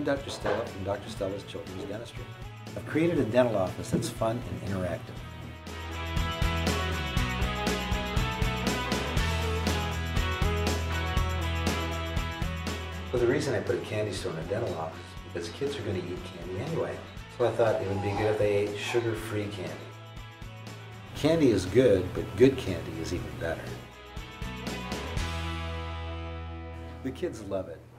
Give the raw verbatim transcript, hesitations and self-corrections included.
Doctor Stella from Doctor Stella's Children's Dentistry. I've created a dental office that's fun and interactive. Well, the reason I put a candy store in a dental office is because kids are going to eat candy anyway. So I thought it would be good if they ate sugar-free candy. Candy is good, but good candy is even better. The kids love it.